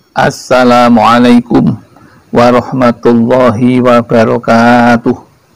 Assalamualaikum warahmatullahi wabarakatuh.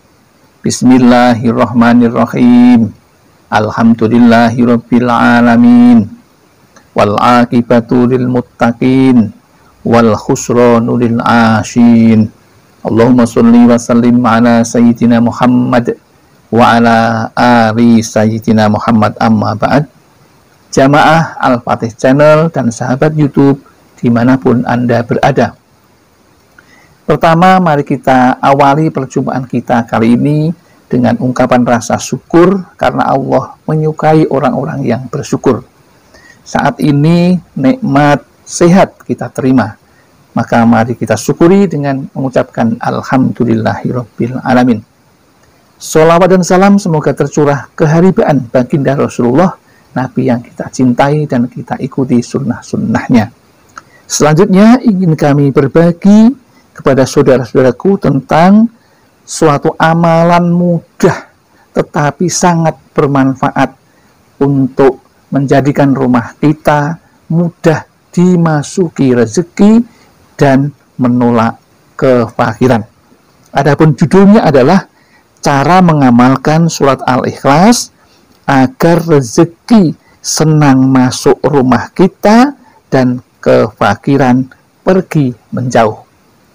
Bismillahirrahmanirrahim. Alhamdulillahirabbil alamin. Wal aqibatu lil muttaqin wal khusranu lil asyin. Allahumma sholli wa sallim ala sayyidina Muhammad wa ala ali sayyidina Muhammad, amma ba'd. Jamaah Al-Fatih Channel dan sahabat YouTube dimanapun Anda berada. Pertama, mari kita awali perjumpaan kita kali ini dengan ungkapan rasa syukur karena Allah menyukai orang-orang yang bersyukur. Saat ini nikmat sehat kita terima, maka mari kita syukuri dengan mengucapkan Alhamdulillahirabbil alamin. Sholawat dan salam semoga tercurah keharibaan baginda Rasulullah, Nabi yang kita cintai dan kita ikuti sunnah-sunnahnya. Selanjutnya ingin kami berbagi kepada saudara-saudaraku tentang suatu amalan mudah tetapi sangat bermanfaat untuk menjadikan rumah kita mudah dimasuki rezeki dan menolak kefakiran. Adapun judulnya adalah cara mengamalkan surat Al-Ikhlas agar rezeki senang masuk rumah kita dan kefakiran pergi menjauh.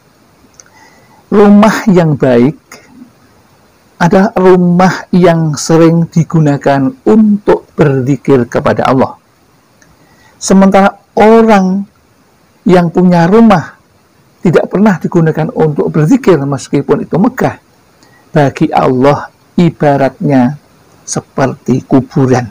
Rumah yang baik adalah rumah yang sering digunakan untuk berzikir kepada Allah. Sementara orang yang punya rumah tidak pernah digunakan untuk berzikir meskipun itu megah, bagi Allah ibaratnya seperti kuburan.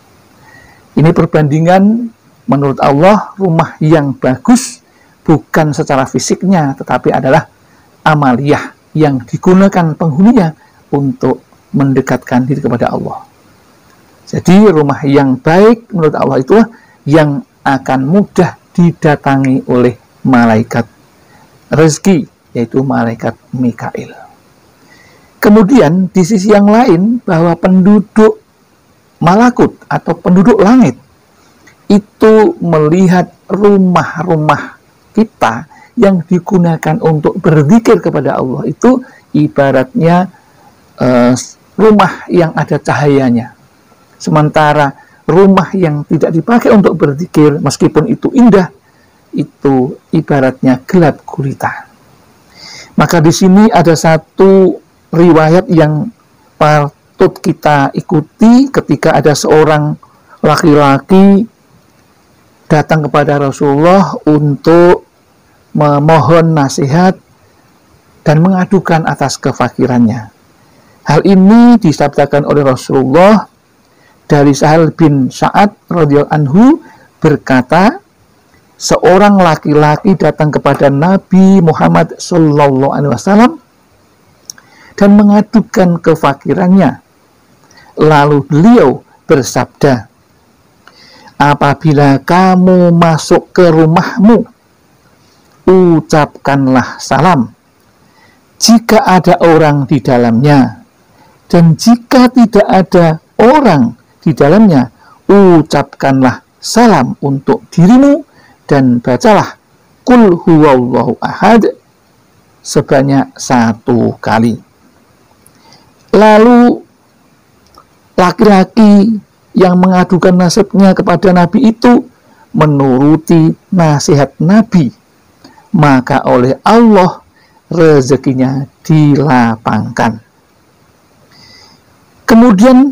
Ini perbandingan menurut Allah. Rumah yang bagus bukan secara fisiknya, tetapi adalah amaliyah yang digunakan penghuninya untuk mendekatkan diri kepada Allah. Jadi rumah yang baik menurut Allah itu yang akan mudah didatangi oleh malaikat rezeki, yaitu malaikat Mikail. Kemudian di sisi yang lain, bahwa penduduk malakut atau penduduk langit itu melihat rumah-rumah kita yang digunakan untuk berzikir kepada Allah itu ibaratnya rumah yang ada cahayanya. Sementara rumah yang tidak dipakai untuk berzikir meskipun itu indah, itu ibaratnya gelap gulita. Maka di sini ada satu riwayat yang patut kita ikuti ketika ada seorang laki-laki datang kepada Rasulullah untuk memohon nasihat dan mengadukan atas kefakirannya. Hal ini disabdakan oleh Rasulullah dari Sahal bin Sa'ad radhiyallahu anhu berkata, seorang laki-laki datang kepada Nabi Muhammad sallallahu alaihi wasallam dan mengadukan kefakirannya. Lalu beliau bersabda, apabila kamu masuk ke rumahmu, ucapkanlah salam jika ada orang di dalamnya, dan jika tidak ada orang di dalamnya, ucapkanlah salam untuk dirimu dan bacalah Qul huwallahu ahad sebanyak 1 kali. Lalu laki-laki yang mengadukan nasibnya kepada Nabi itu menuruti nasihat Nabi, maka oleh Allah rezekinya dilapangkan. Kemudian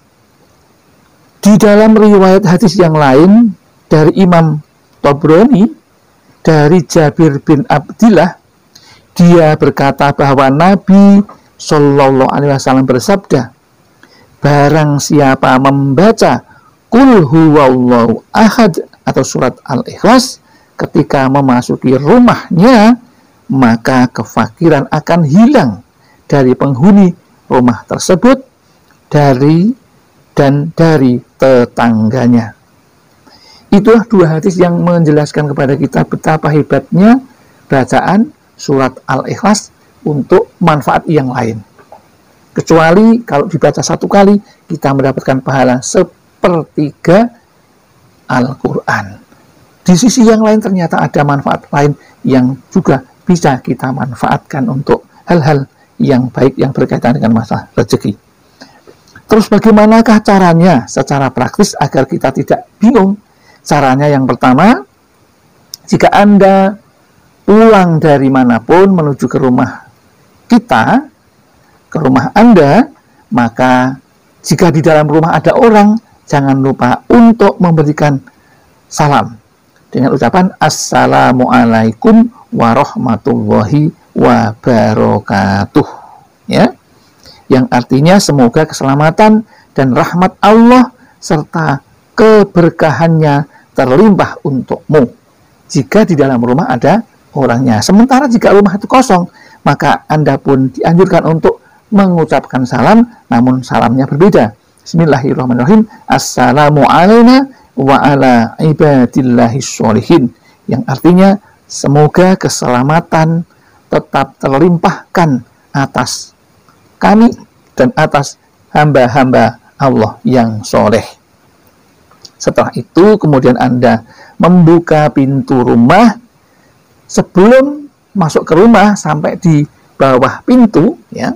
di dalam riwayat hadis yang lain dari Imam Tabrani dari Jabir bin Abdillah, dia berkata bahwa Nabi Shallallahu Alaihi Wasallam bersabda, barang siapa membaca Qul huwallahu ahad atau surat Al-Ikhlas ketika memasuki rumahnya, maka kefakiran akan hilang dari penghuni rumah tersebut, dari tetangganya. Itulah 2 hadis yang menjelaskan kepada kita betapa hebatnya bacaan surat Al-Ikhlas untuk manfaat yang lain. Kecuali kalau dibaca 1 kali, kita mendapatkan pahala 1/3 Al-Quran. di sisi yang lain ternyata ada manfaat lain yang juga bisa kita manfaatkan untuk hal-hal yang baik yang berkaitan dengan masalah rezeki. Terus bagaimanakah caranya secara praktis agar kita tidak bingung? Caranya yang pertama, jika Anda pulang dari manapun menuju ke rumah kita, ke rumah Anda, maka jika di dalam rumah ada orang, jangan lupa untuk memberikan salam dengan ucapan Assalamualaikum warahmatullahi wabarakatuh, ya, yang artinya semoga keselamatan dan rahmat Allah serta keberkahannya terlimpah untukmu jika di dalam rumah ada orangnya. Sementara jika rumah itu kosong, maka Anda pun dianjurkan untuk mengucapkan salam, namun salamnya berbeda. Bismillahirrahmanirrahim. Assalamu alayna wa ala ibadillahis sholihin, yang artinya semoga keselamatan tetap terlimpahkan atas kami dan atas hamba-hamba Allah yang soleh. Setelah itu kemudian Anda membuka pintu rumah. Sebelum masuk ke rumah, sampai di bawah pintu, ya,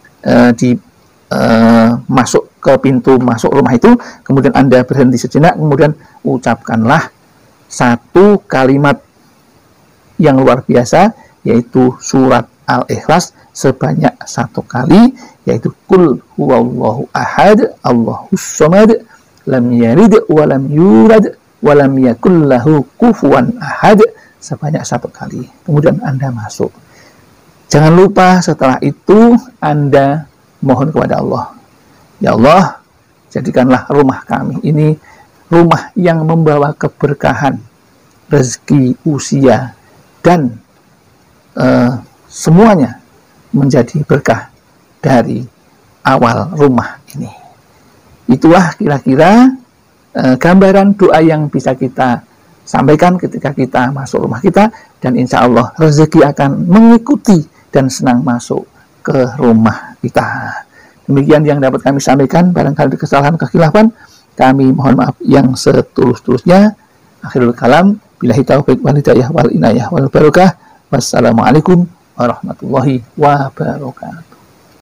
masuk ke pintu masuk rumah itu, kemudian Anda berhenti sejenak, kemudian ucapkanlah satu kalimat yang luar biasa, yaitu surat Al-Ikhlas sebanyak 1 kali, yaitu Qul huwallahu ahad, Allahus samad, lam yalid wa lam yulad wa lam yakul lahu kufuwan ahad, sebanyak 1 kali. Kemudian Anda masuk. Jangan lupa setelah itu Anda mohon kepada Allah, ya Allah, jadikanlah rumah kami ini rumah yang membawa keberkahan, rezeki, usia, dan semuanya menjadi berkah dari awal rumah ini. Itulah kira-kira gambaran doa yang bisa kita sampaikan ketika kita masuk rumah kita, dan insya Allah rezeki akan mengikuti dan senang masuk ke rumah kita. Demikian yang dapat kami sampaikan. Barangkali kesalahan kekhilafan, kami mohon maaf yang setulus-tulusnya. Akhirul kalam, billahi taufiq wal hidayah wal inayah wal barakah. Wassalamualaikum warahmatullahi wabarakatuh.